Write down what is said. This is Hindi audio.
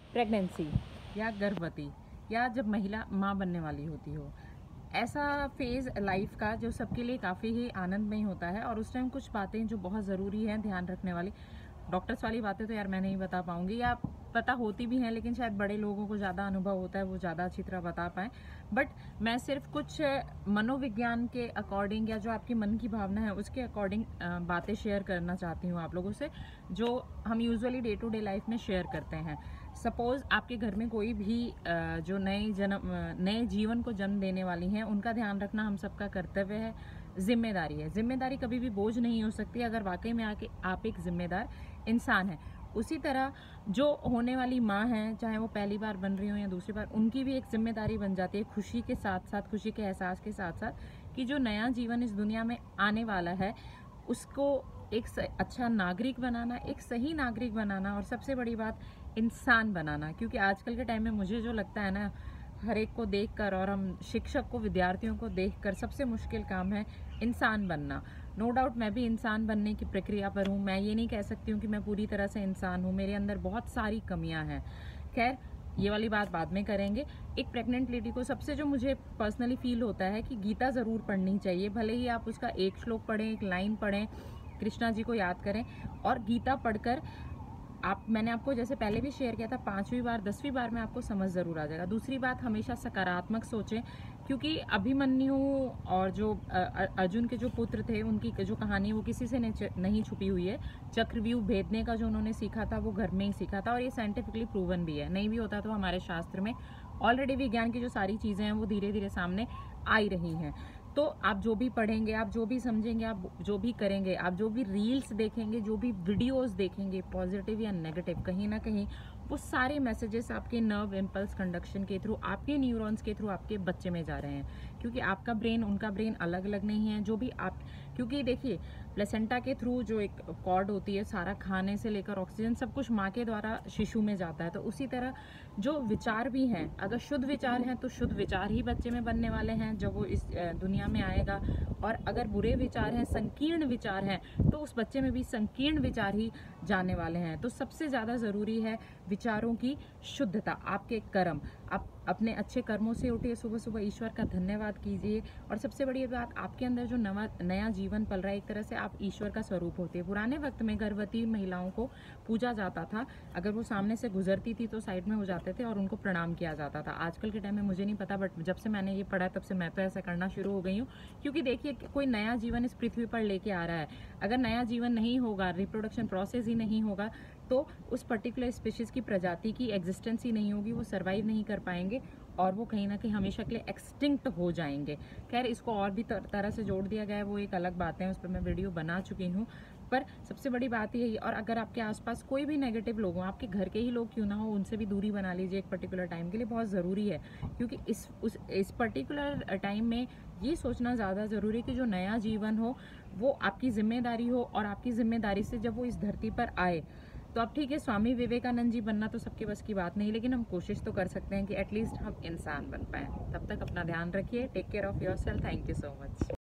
प्रेगनेंसी या गर्भवती या जब महिला माँ बनने वाली होती हो, ऐसा फेज़ लाइफ का जो सबके लिए काफ़ी ही आनंदमय होता है। और उस टाइम कुछ बातें जो बहुत ज़रूरी हैं ध्यान रखने वाली, डॉक्टर्स वाली बातें तो यार मैं नहीं बता पाऊंगी, या पता होती भी हैं लेकिन शायद बड़े लोगों को ज़्यादा अनुभव होता है, वो ज़्यादा अच्छी तरह बता पाएँ। बट मैं सिर्फ कुछ मनोविज्ञान के अकॉर्डिंग या जो आपकी मन की भावना है उसके अकॉर्डिंग बातें शेयर करना चाहती हूँ आप लोगों से, जो हम usually day to day life में शेयर करते हैं। सपोज़ आपके घर में कोई भी जो नए जीवन को जन्म देने वाली हैं, उनका ध्यान रखना हम सबका कर्तव्य है, जिम्मेदारी है। जिम्मेदारी कभी भी बोझ नहीं हो सकती अगर वाकई में आके आप एक जिम्मेदार इंसान हैं। उसी तरह जो होने वाली माँ हैं, चाहे वो पहली बार बन रही हो या दूसरी बार, उनकी भी एक जिम्मेदारी बन जाती है, खुशी के साथ साथ, खुशी के एहसास के साथ साथ, कि जो नया जीवन इस दुनिया में आने वाला है उसको एक अच्छा नागरिक बनाना, एक सही नागरिक बनाना, और सबसे बड़ी बात इंसान बनाना। क्योंकि आजकल के टाइम में मुझे जो लगता है ना, हर एक को देखकर, और हम शिक्षक को, विद्यार्थियों को देखकर, सबसे मुश्किल काम है इंसान बनना। नो डाउट मैं भी इंसान बनने की प्रक्रिया पर हूँ। मैं ये नहीं कह सकती हूँ कि मैं पूरी तरह से इंसान हूँ, मेरे अंदर बहुत सारी कमियां हैं। खैर, ये वाली बात बाद में करेंगे। एक प्रेग्नेंट लेडी को सबसे जो मुझे पर्सनली फील होता है कि गीता ज़रूर पढ़नी चाहिए। भले ही आप उसका एक श्लोक पढ़ें, एक लाइन पढ़ें, कृष्णा जी को याद करें, और गीता पढ़कर मैंने आपको जैसे पहले भी शेयर किया था, 5वीं बार 10वीं बार में आपको समझ ज़रूर आ जाएगा। दूसरी बात, हमेशा सकारात्मक सोचें, क्योंकि अभिमन्यु और जो अर्जुन के जो पुत्र थे, उनकी जो कहानी वो किसी से नहीं छुपी हुई है। चक्रव्यूह भेदने का जो उन्होंने सीखा था वो घर में ही सीखा था, और ये साइंटिफिकली प्रूवन भी है। नहीं भी होता तो हमारे शास्त्र में ऑलरेडी विज्ञान की जो सारी चीज़ें हैं वो धीरे धीरे सामने आ रही हैं। तो आप जो भी पढ़ेंगे, आप जो भी समझेंगे, आप जो भी करेंगे, आप जो भी रील्स देखेंगे, जो भी वीडियोस देखेंगे, पॉजिटिव या नेगेटिव, कहीं ना कहीं वो सारे मैसेजेस आपके नर्व इम्पल्स कंडक्शन के थ्रू, आपके न्यूरॉन्स के थ्रू आपके बच्चे में जा रहे हैं। क्योंकि आपका ब्रेन, उनका ब्रेन अलग अलग नहीं है। जो भी आप, क्योंकि देखिए प्लेसेंटा के थ्रू जो एक कॉर्ड होती है, सारा खाने से लेकर ऑक्सीजन सब कुछ माँ के द्वारा शिशु में जाता है। तो उसी तरह जो विचार भी हैं, अगर शुद्ध विचार हैं तो शुद्ध विचार ही बच्चे में बनने वाले हैं जब वो इस दुनिया में आएगा। और अगर बुरे विचार हैं, संकीर्ण विचार हैं, तो उस बच्चे में भी संकीर्ण विचार ही जाने वाले हैं। तो सबसे ज़्यादा ज़रूरी है विचारों की शुद्धता, आपके कर्म। आप अपने अच्छे कर्मों से उठिए, सुबह सुबह ईश्वर का धन्यवाद कीजिए। और सबसे बड़ी बात, आपके अंदर जो नया जीवन पल रहा है, एक तरह से आप ईश्वर का स्वरूप होते हैं। पुराने वक्त में गर्भवती महिलाओं को पूजा जाता था, अगर वो सामने से गुजरती थी तो साइड में हो जाते थे और उनको प्रणाम किया जाता था। आजकल के टाइम में मुझे नहीं पता, बट जब से मैंने ये पढ़ा तब से मैं तो ऐसा करना शुरू हो गई हूँ। क्योंकि देखिए, कोई नया जीवन इस पृथ्वी पर लेके आ रहा है, अगर नया जीवन नहीं होगा, रिप्रोडक्शन प्रोसेस ही नहीं होगा, तो उस पर्टिकुलर स्पीशीज की, प्रजाति की एग्जिस्टेंस ही नहीं होगी, वो सर्वाइव नहीं कर पाएंगे और वो कहीं ना कहीं हमेशा के लिए एक्सटिंक्ट हो जाएंगे। खैर, इसको और भी तरह से जोड़ दिया गया है, वो एक अलग बात है, उस पर मैं वीडियो बना चुकी हूँ। पर सबसे बड़ी बात यही, और अगर आपके आसपास कोई भी नेगेटिव लोग हों, आपके घर के ही लोग क्यों ना हो, उनसे भी दूरी बना लीजिए एक पर्टिकुलर टाइम के लिए, बहुत ज़रूरी है। क्योंकि इस पर्टिकुलर टाइम में ये सोचना ज़्यादा ज़रूरी है कि जो नया जीवन हो वो आपकी जिम्मेदारी हो, और आपकी जिम्मेदारी से जब वो इस धरती पर आए, तो अब ठीक है, स्वामी विवेकानंद जी बनना तो सबके बस की बात नहीं, लेकिन हम कोशिश तो कर सकते हैं कि एटलीस्ट हम इंसान बन पाएं। तब तक अपना ध्यान रखिए, take care of yourself. Thank you so much.